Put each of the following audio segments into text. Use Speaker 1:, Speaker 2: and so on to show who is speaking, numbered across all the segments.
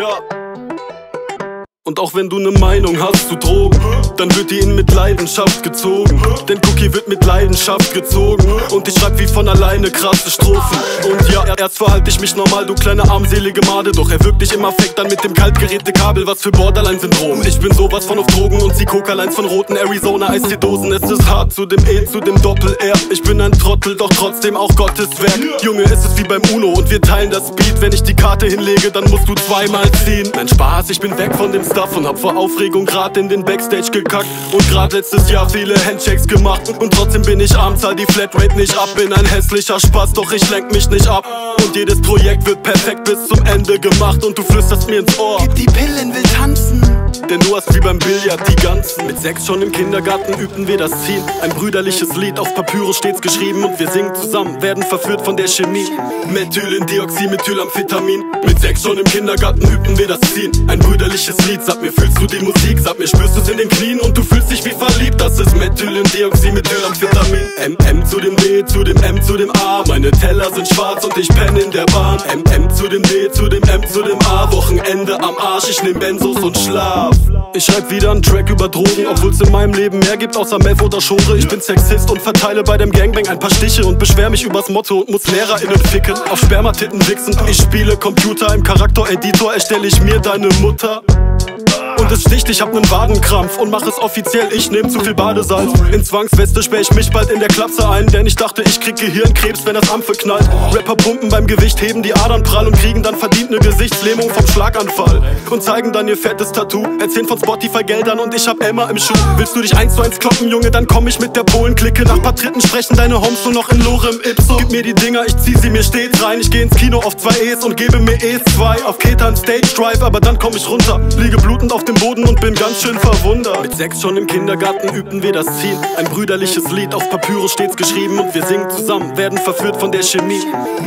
Speaker 1: ja. Und auch wenn du ne Meinung hast zu Drogen, dann wird die in mit Leidenschaft gezogen. Denn Cookie wird mit Leidenschaft gezogen. Und ich schreib wie von alleine krasse Strophen. Und ja, erst verhalte ich mich normal, du kleine armselige Made. Doch er wirkt dich im Affekt dann mit dem kaltgeräte Kabel. Was für Borderline-Syndrom. Ich bin sowas von auf Drogen und zieh Coca-Lines von roten Arizona-Eisdosen. Es ist hart zu dem E, zu dem Doppel-R. Ich bin ein Trottel, doch trotzdem auch Gottes Werk. Junge, es ist wie beim Uno und wir teilen das Beat. Wenn ich die Karte hinlege, dann musst du zweimal ziehen. Nein, Spaß, ich bin weg von dem Stuff und hab vor Aufregung grad in den Backstage gekackt. Und grad letztes Jahr viele Handshakes gemacht. Und trotzdem bin ich arm, zahl die Flatrate nicht ab. Bin ein hässlicher Spaß, doch ich lenk mich nicht ab. Und jedes Projekt wird perfekt bis zum Ende gemacht. Und du flüsterst mir ins Ohr:
Speaker 2: gib die Pillen, will tanzen.
Speaker 1: Denn du hast wie beim Billard die ganzen. Mit 6 schon im Kindergarten übten wir das Ziehen. Ein brüderliches Lied auf Papyrus stets geschrieben. Und wir singen zusammen, werden verführt von der Chemie. Methylendioxymethylamphetamin. Mit 6 schon im Kindergarten übten wir das Ziehen. Ein brüderliches Lied, sag mir, fühlst du die Musik? Sag mir, spürst du's in den Knien und du fühlst dich wie verliebt? Das ist Methylendioxymethylamphetamin. M zu dem D, zu dem M, zu dem A. Meine Teller sind schwarz und ich penne in der Bahn. M zu dem D, zu dem M, zu dem A. Wochenende am Arsch, ich nehm Benzos und schlaf. Ich schreib wieder einen Track über Drogen, obwohl's in meinem Leben mehr gibt außer Meth oder Schore. Ich bin Sexist und verteile bei dem Gangbang ein paar Stiche und beschwer mich übers Motto und muss LehrerInnen ficken. Auf Spermatitten wichsen. Ich spiele Computer, im Charaktereditor erstelle ich mir deine Mutter. Und es sticht, ich hab nen Wadenkrampf und mach es offiziell, ich nehm zu viel Badesalz. In Zwangsweste sperr ich mich bald in der Klapse ein, denn ich dachte, ich krieg Gehirnkrebs, wenn das Ampfe knallt. Rapper pumpen beim Gewicht, heben die Adern prall und kriegen dann verdient ne Gesichtslähmung vom Schlaganfall. Und zeigen dann ihr fettes Tattoo, erzählen von Spotify-Geldern und ich hab Emma im Schuh. Willst du dich 1:1 kloppen, Junge, dann komm ich mit der Polenklicke. Nach paar Tritten sprechen deine Homes nur noch in Lorem Ipsum. Gib mir die Dinger, ich zieh sie mir stets rein. Ich geh ins Kino auf 2 E's und gebe mir Es2. Auf Ketan Stage Drive, aber dann komm ich runter. Liege blutend auf dem Boden und bin ganz schön verwundert. Mit 6 schon im Kindergarten übten wir das Ziehen. Ein brüderliches Lied auf Papyrus stets geschrieben. Und wir singen zusammen, werden verführt von der Chemie.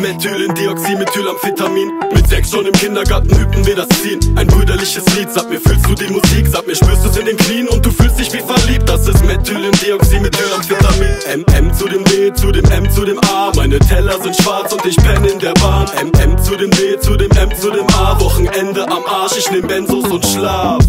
Speaker 1: Methylendioxymethylamphetamin. Mit 6 schon im Kindergarten übten wir das Ziehen. Ein brüderliches Lied, sag mir, fühlst du die Musik? Sag mir, spürst du's in den Knien und du fühlst dich wie verliebt? Das ist Methylendioxymethylamphetamin. M zu dem D, zu dem M, zu dem A. Meine Teller sind schwarz und ich penne in der Bahn. M zu dem D, zu dem M, zu dem A. Wochenende am Arsch, ich nehm Benzos und schlaf.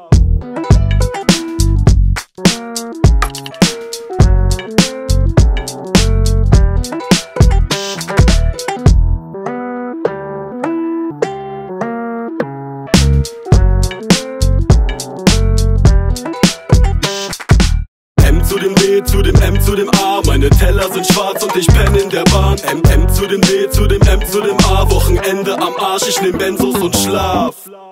Speaker 1: Zu dem D, zu dem M, zu dem A. Meine Teller sind schwarz und ich penne in der Bahn. M zu dem D, zu dem M, zu dem A. Wochenende am Arsch, ich nehm Benzos und schlaf.